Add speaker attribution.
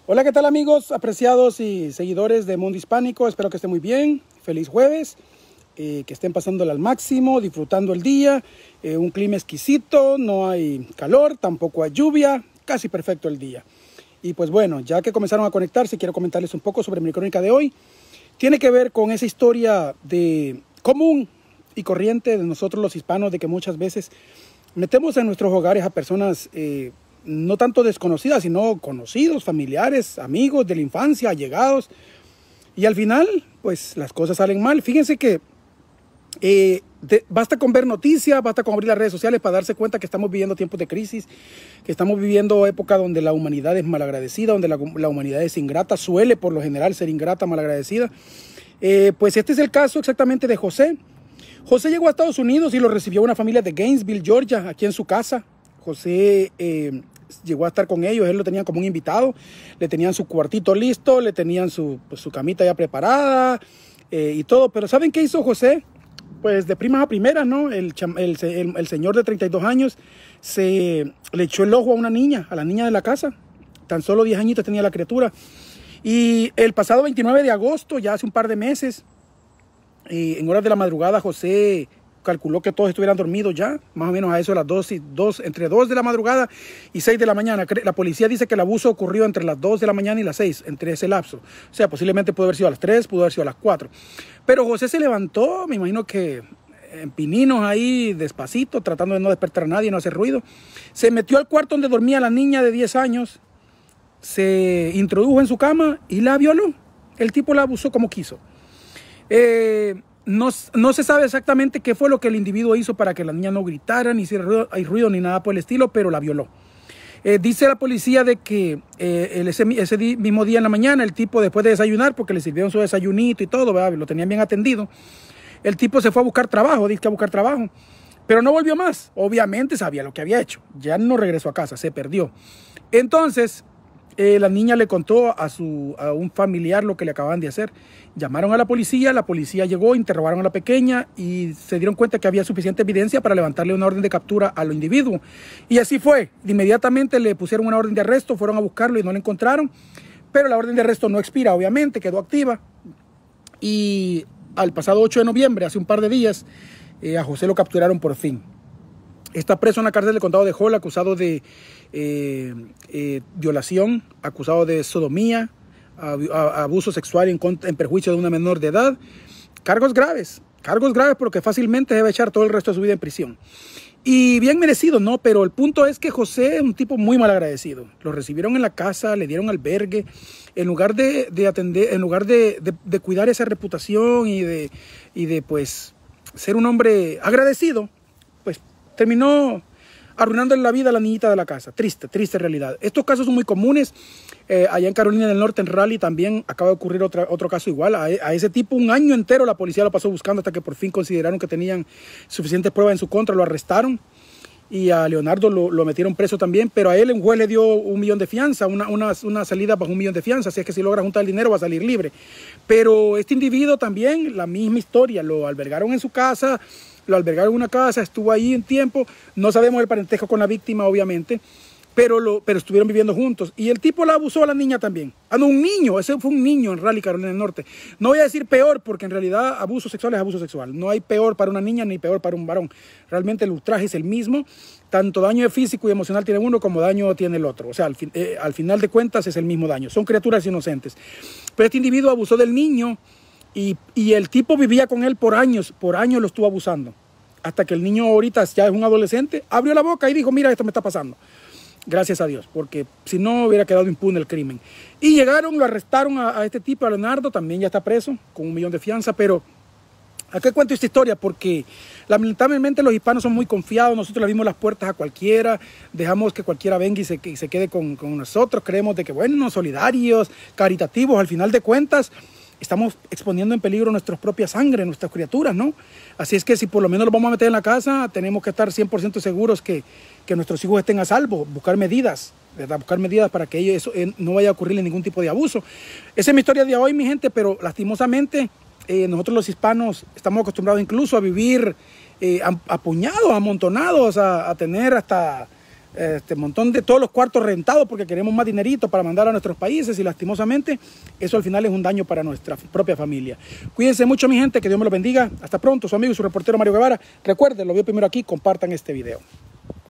Speaker 1: Hola, ¿qué tal amigos, apreciados y seguidores de Mundo Hispánico? Espero que estén muy bien. Feliz jueves, que estén pasándola al máximo, disfrutando el día. Un clima exquisito, no hay calor, tampoco hay lluvia, casi perfecto el día. Y pues bueno, ya que comenzaron a conectarse, quiero comentarles un poco sobre mi crónica de hoy. Tiene que ver con esa historia de común y corriente de nosotros los hispanos, de que muchas veces metemos en nuestros hogares a personas no tanto desconocidas, sino conocidos, familiares, amigos de la infancia, allegados. Y al final, pues las cosas salen mal. Fíjense que basta con ver noticias, basta con abrir las redes sociales para darse cuenta que estamos viviendo tiempos de crisis, que estamos viviendo época donde la humanidad es malagradecida, donde la humanidad es ingrata, suele por lo general ser ingrata, malagradecida. Pues este es el caso exactamente de José. José llegó a Estados Unidos y lo recibió una familia de Gainesville, Georgia, aquí en su casa. José llegó a estar con ellos, él lo tenían como un invitado, le tenían su cuartito listo, le tenían su camita ya preparada y todo. Pero ¿saben qué hizo José? Pues de primas a primeras, ¿no? El señor de 32 años le echó el ojo a una niña, a la niña de la casa. Tan solo 10 añitos tenía la criatura. Y el pasado 29 de agosto, ya hace un par de meses, en horas de la madrugada, José calculó que todos estuvieran dormidos ya, más o menos a eso de las entre 2 de la madrugada y 6 de la mañana. La policía dice que el abuso ocurrió entre las 2 de la mañana y las 6, entre ese lapso. O sea, posiblemente pudo haber sido a las 3, pudo haber sido a las 4. Pero José se levantó, me imagino que en pininos ahí, despacito, tratando de no despertar a nadie, no hacer ruido. Se metió al cuarto donde dormía la niña de 10 años, se introdujo en su cama y la violó. El tipo la abusó como quiso. No se sabe exactamente qué fue lo que el individuo hizo para que la niña no gritara, ni hiciera ruido, ni nada por el estilo, pero la violó. Dice la policía de que ese mismo día en la mañana, el tipo, después de desayunar, porque le sirvieron su desayunito y todo, ¿verdad? Lo tenían bien atendido, el tipo se fue a buscar trabajo, dice que a buscar trabajo, pero no volvió más. Obviamente sabía lo que había hecho, ya no regresó a casa, se perdió. Entonces la niña le contó a un familiar lo que le acababan de hacer. Llamaron a la policía llegó, interrogaron a la pequeña y se dieron cuenta que había suficiente evidencia para levantarle una orden de captura al individuo. Y así fue. Inmediatamente le pusieron una orden de arresto, fueron a buscarlo y no lo encontraron. Pero la orden de arresto no expira, obviamente, quedó activa. Y al pasado 8 de noviembre, hace un par de días, a José lo capturaron por fin. Está preso en la cárcel del condado de Hall, acusado de violación, acusado de sodomía, abuso sexual en perjuicio de una menor de edad. Cargos graves porque fácilmente debe echar todo el resto de su vida en prisión. Y bien merecido, ¿no? Pero el punto es que José es un tipo muy mal agradecido. Lo recibieron en la casa, le dieron albergue. En lugar de atender, en lugar de cuidar esa reputación y de pues ser un hombre agradecido, pues terminó arruinándole la vida a la niñita de la casa. Triste realidad. Estos casos son muy comunes. Allá en Carolina del Norte, en Raleigh, también acaba de ocurrir otro caso igual. A ese tipo un año entero la policía lo pasó buscando hasta que por fin consideraron que tenían suficientes pruebas en su contra, lo arrestaron. Y a Leonardo lo metieron preso también, pero a él un juez le dio $1 millón de fianza, una salida bajo $1 millón de fianza, así es que si logra juntar el dinero va a salir libre. Pero este individuo también, la misma historia, lo albergaron en su casa, lo albergaron en una casa, estuvo ahí un tiempo, no sabemos el parentesco con la víctima obviamente, pero estuvieron viviendo juntos. Y el tipo la abusó a la niña también. No, un niño, ese fue un niño en Raleigh, Carolina del Norte. No voy a decir peor, porque en realidad abuso sexual es abuso sexual. No hay peor para una niña ni peor para un varón. Realmente el ultraje es el mismo. Tanto daño físico y emocional tiene uno como daño tiene el otro. O sea, al final de cuentas es el mismo daño. Son criaturas inocentes. Pero este individuo abusó del niño y el tipo vivía con él por años lo estuvo abusando. Hasta que el niño ahorita ya es un adolescente, abrió la boca y dijo, mira, esto me está pasando. Gracias a Dios, porque si no hubiera quedado impune el crimen. Y llegaron, lo arrestaron a este tipo, a Leonardo, también ya está preso, con $1 millón de fianza, pero ¿a qué cuento esta historia? Porque lamentablemente los hispanos son muy confiados, nosotros le abrimos las puertas a cualquiera, dejamos que cualquiera venga y se quede con nosotros, creemos de que, bueno, solidarios, caritativos, al final de cuentas, estamos exponiendo en peligro nuestra propia sangre, nuestras criaturas, ¿no? Así es que si por lo menos los vamos a meter en la casa, tenemos que estar 100% seguros que nuestros hijos estén a salvo, buscar medidas, ¿verdad? Buscar medidas para que ellos no vaya a ocurrirle ningún tipo de abuso. Esa es mi historia de hoy, mi gente, pero lastimosamente nosotros los hispanos estamos acostumbrados incluso a vivir apuñados, amontonados, a tener hasta montón de todos los cuartos rentados porque queremos más dinerito para mandar a nuestros países y lastimosamente eso al final es un daño para nuestra propia familia. Cuídense mucho, mi gente, que Dios me los bendiga. Hasta pronto, su amigo y su reportero Mario Guevara. Recuerden, lo vio primero aquí, compartan este video.